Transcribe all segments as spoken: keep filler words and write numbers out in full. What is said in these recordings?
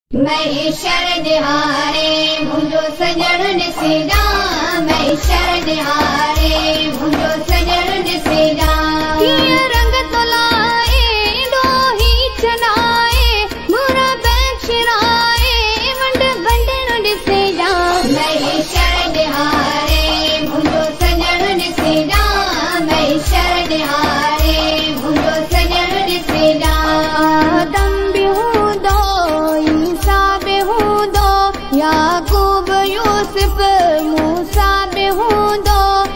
मैं शरण हारे मुंहिंजो सजण ॾिसे ॼां, मैं शरण हारे मुंहिंजो सजण ॾिसे ॼां। कीअं रंग तो लाए ॾोही चनाए मुरा बख़्शराए वंड बंडण ॾिसे ॼां। मैं शरण हारे मुंहिंजो सजण ॾिसे ॼां, मैं शरण हारे मुंहिंजो सजण ॾिसे ॼां। आदम बि हूंदो याकूब यूसुफ मूसा बि हूंदो,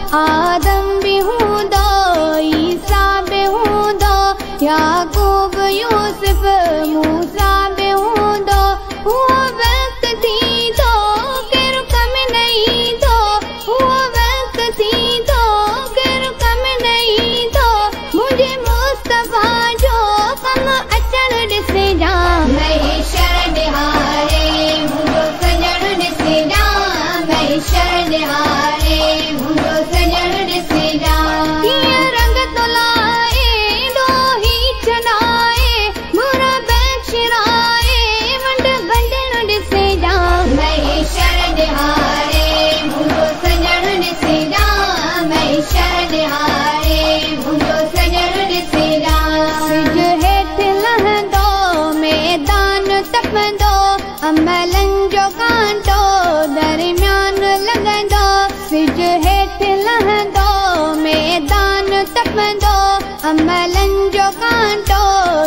आदम बि हूंदो ईसा बि हूंदो, याकूब यूसुफ मूसा बि हूंदो। उहो वक़्त थींदो केरु कम न ईंदो, उहो वक़्त थींदो केरु कम न ईंदो, मुंहिंजे मुस्तफ़ा जो कम अचण ॾिसे ॼां। मैं शरण हारे मुंहिंजो सजण ॾिसे ॼां, मैं शरण हारे मुंहिंजो सजण ॾिसे ॼां। कीअं रंग तो लाए ॾोही चनाए मुरा बख़्शराए वंड बंडण ॾिसे ॼां। मैं शरण हारे मुंहिंजो सजण ॾिसे ॼां, मैं शरण हारे मुंहिंजो सजण ॾिसे ॼां। सिज हेठि लहंदो मैदान तपंदो, अमलनि जो कांटो दरमियान लॻंदो। सिज हेठि लहंदो मैदान तपंदो, अमलनि जो कांटो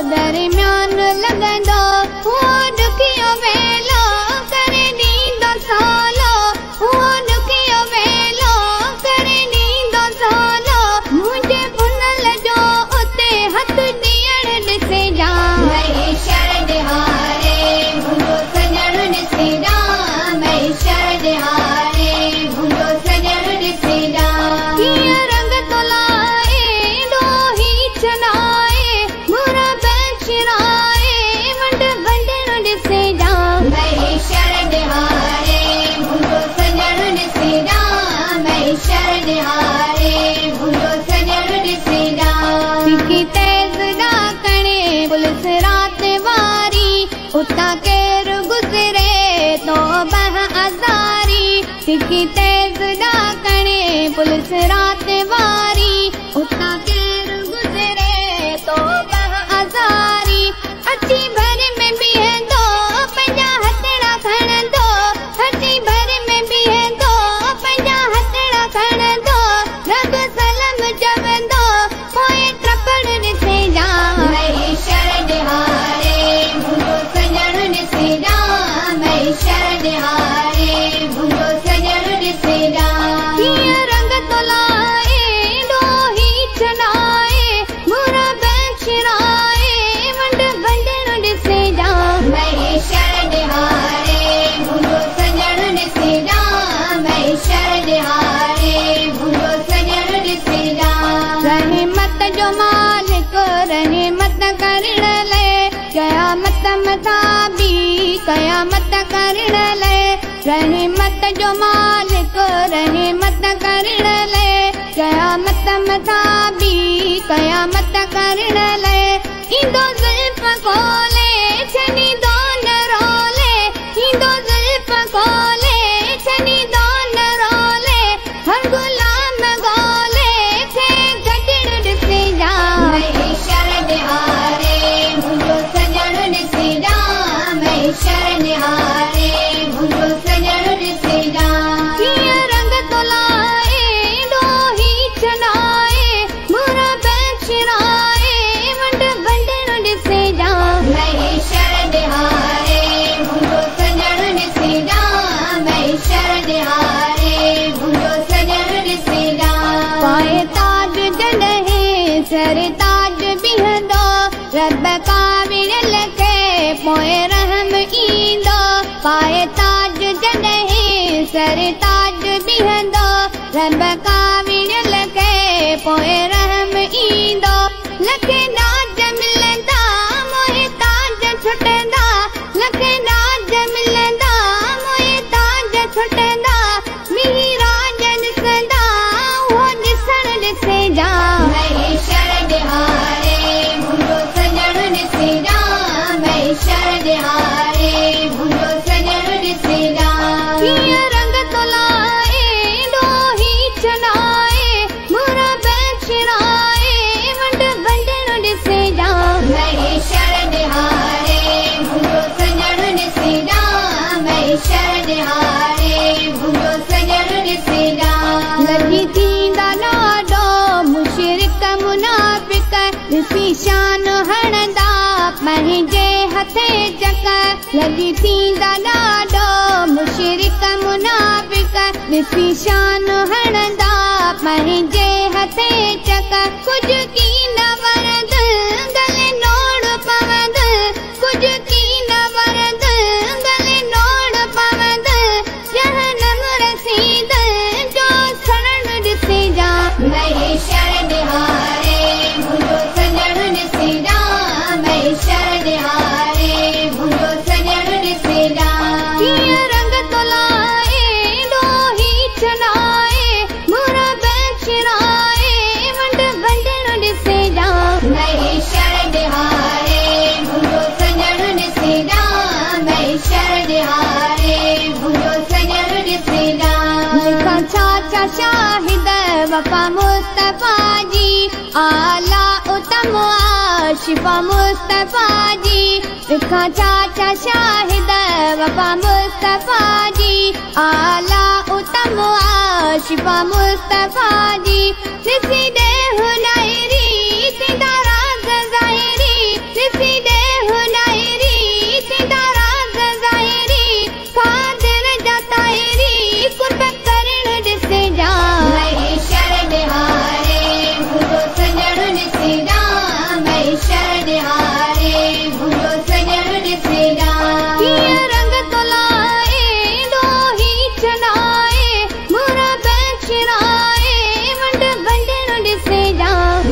दरमियान लॻंदो। उहो ॾुखियो वेलो करे ॾींदो सवलो, उहो ॾुखियो वेलो करे ॾींदो सवलो, मुंहिंजे भुनल जो उते हथ ॾियण ॾिसे ॼां। मैं शरण हारे मुंहिंजो सजण ॾिसे ॼां, मैं शरण हारे मुंहिंजो सजण ॾिसे ॼां। कीअं रंग तो लाए ॾोही चनाए मुरा बख़्शराए वंड बंडण ॾिसे ॼां। मैं शरण हारे मुंहिंजो सजण ॾिसे ॼां, मैं शरण हारे मुंहिंजो सजण ॾिसे ॼां। तिखी तेज़ ॾाकणे पुलिस रात वारी, उतां केरु गुज़रे तो बह अज़ारी। तिखी तेज़ ॾाकणे पुलिस रात वारी, उतां केरु गुज़रे तो बह अज़ारी। अची भर में बीहंदो पंहिंजा हथड़ा खणंदो, अची भर में बीहंदो पंहिंजा हथड़ा खणंदो, रब सलम चवंदो पोइ ट्रपड़ ॾिसे ॼां। मैं शरण हारे मुंहिंजो सजण ॾिसे ॼां, मैं शरण हारे मुंहिंजो सजण ॾिसे ॼां। कीअं रंग तो लाए ॾोही चनाए मुरा बख़्शराए वंड बंडण ॾिसे ॼां। मैं शरण हारे मुंहिंजो सजण ॾिसे ॼां, मैं शरण हारे मुंहिंजो सजण ॾिसे ॼां। रहमत जो मालिक रहमत करण लाइ, क़यामत मथां बि क़यामत करण लाइ। रहमत जो मालिक रहमत करण लाइ, क़यामत मथां बि क़यामत करण लाइ। ईंदो ज़ुल्फ़ खोले छॾींदो न रोले, ईंदो ज़ुल्फ़ खोले छॾींदो न रोले, हर गुलाम गोले थे गॾड़ ॾिसे ॼां। मैं शरण हारे मुंहिंजो सजण ॾिसे ॼां, मैं शरण हारे मुंहिंजो सजण ॾिसे ॼां। कीअं रंग तो लाए ॾोही चनाए मुरा बख़्शराए वंड बंडण ॾिसे ॼां। मैं शरण हारे मुंहिंजो सजण ॾिसे ॼां, मैं शरण हारे मुंहिंजो सजण ॾिसे ॼां। पाए ताज जॾहिं सर ताज बीहंदो, रब काविरल खे पोइ रहम ईंदो। पाए ताज जॾहिं सर ताज बीहंदो, रब काविरल खे पोइ रहम ईंदो। लखे नाज मिलंदा मोहे ताज छुटंदा, लखे नाज मिलंदा मोहे ताज छुटंदा, मींहुं राज ॾिसंदा उहो ॾिसण ॾिसे ॼां। मैं शरण हारे मुंहिंजो सजण ॾिसे ॼां, मैं शरण हारे निहारे मुंहिंजो सजण ॾिसेजा लॻी थींदा ॾाढो मुशरिक मुनाफ़िक ॾिसी शान हणंदा पंहिंजे हथे चक लॻी थींदा ॾाढो मुशरिक मुनाफ़िक ॾिसी शान हणंदा पंहिंजे हथे चक कुझु की न वरद गले नोड़ पवंद कुझु की न वरद गले नोड़ पवंद जहनम रसीद जो सरण ॾिसेजा महेशर निहारे मुंहिंजो सजण ॾिसेजा महेशर निहारे मुंहिंजो सजण ॾिसेजा कीअं रंग तो लाए ॾोही छॾाए मुर बेशिराए वंड वंडण ॾिसेजा महेशर निहारे मुंहिंजो सजण ॾिसेजा महेशर निहारे मुंहिंजो सजण ॾिसेजा लिखा छा छा शाहिद वफ़ा मुस्तफ़ा जी आला उतम आशिफ़ा मुस्तफ़ा जी लिखा छा छा शाहिद वफ़ा मुस्तफ़ा जी आला उतम आशिफ़ा मुस्तफ़ा जी ॾिसी ॾे हुनैरी थींदा राज़ ज़ाहिरी ॾिसी ॾे हुनैरी थींदा राज़ ज़ाहिरी क़ादिर जा ताहिरी कुर्ब करण ॾिसेजा महेशर निहारे मुंहिंजो सजण ॾिसेजा महेशर निहारे मुंहिंजो सजण ॾिसेजा कीअं रंग तो लाए ॾोही छॾाए मुर बेशिराए वंड वंडण ॾिसेजा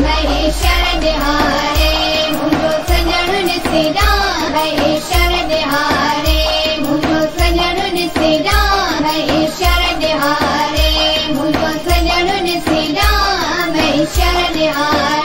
महेशर निहारे मुंहिंजो सजण ॾिसेजा महेशर निहारे मुंहिंजो सजण ॾिसेजा महेशर निहारे मुंहिंजो सजण ॾिसेजा महेशर निहारे